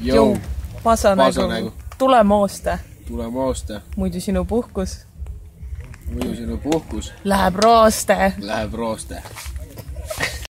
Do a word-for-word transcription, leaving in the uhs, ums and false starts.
Jou, pasanägu, tule mooste. Tule mooste. Muidu sinu puhkus. Muidu sinu puhkus. Läheb rooste. Läheb rooste.